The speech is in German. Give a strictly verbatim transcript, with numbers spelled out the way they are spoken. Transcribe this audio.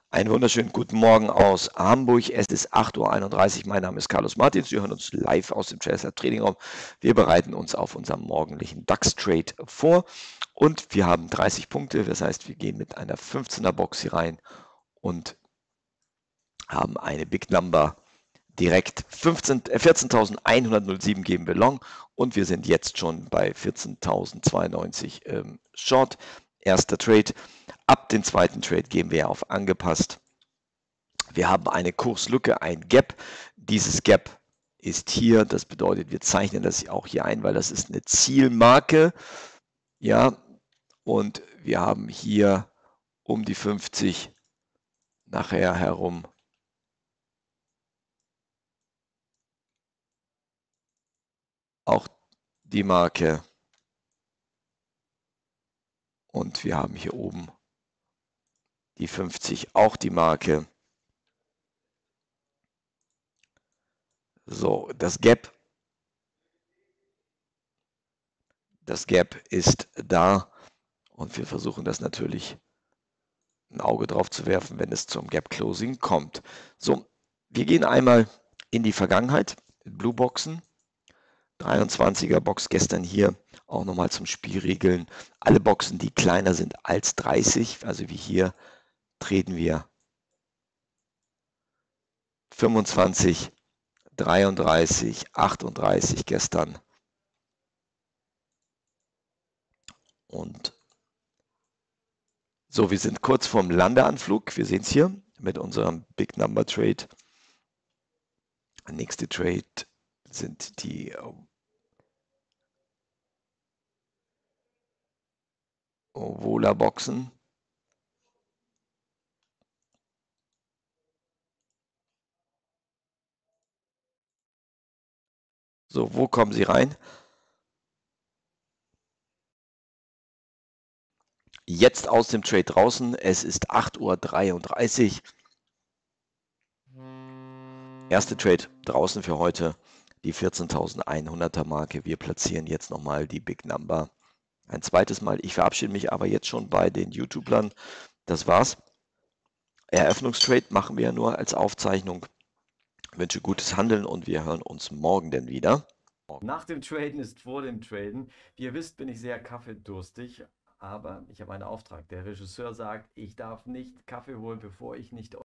Einen wunderschönen guten Morgen aus Hamburg. Es ist acht Uhr einunddreißig. Mein Name ist Carlos Martins. Sie hören uns live aus dem Trailside Trading Raum. Wir bereiten uns auf unseren morgendlichen DAX-Trade vor und wir haben dreißig Punkte. Das heißt, wir gehen mit einer fünfzehner Box hier rein und haben eine Big Number direkt. vierzehntausendeinhundertsieben geben wir Long und wir sind jetzt schon bei vierzehntausendzweiundneunzig ähm, Short. Erster Trade. Ab dem zweiten Trade gehen wir auf angepasst. Wir haben eine Kurslücke, ein Gap. Dieses Gap ist hier. Das bedeutet, wir zeichnen das auch hier ein, weil das ist eine Zielmarke. Ja, und wir haben hier um die fünfzig nachher herum auch die Marke. Und wir haben hier oben die fünfzig, auch die Marke. So, das Gap, das Gap ist da und wir versuchen das natürlich ein Auge drauf zu werfen, wenn es zum Gap Closing kommt. So, wir gehen einmal in die Vergangenheit, Blue Boxen. dreiundzwanziger Box gestern hier auch nochmal zum Spielregeln. Alle Boxen, die kleiner sind als dreißig, also wie hier, treten wir fünfundzwanzig, dreiunddreißig, achtunddreißig gestern. Und so, wir sind kurz vorm Landeanflug. Wir sehen es hier mit unserem Big Number Trade. Nächste Trade sind die Vola Boxen. So, wo kommen sie rein? Jetzt aus dem Trade draußen. Es ist acht Uhr dreiunddreißig. Erste Trade draußen für heute, die vierzehntausendeinhunderter Marke. Wir platzieren jetzt nochmal die Big Number ein zweites Mal. Ich verabschiede mich aber jetzt schon bei den YouTubern. Das war's. Eröffnungstrade machen wir ja nur als Aufzeichnung. Ich wünsche gutes Handeln und wir hören uns morgen denn wieder. Nach dem Traden ist vor dem Traden. Wie ihr wisst, bin ich sehr kaffeedurstig, aber ich habe einen Auftrag. Der Regisseur sagt, ich darf nicht Kaffee holen, bevor ich nicht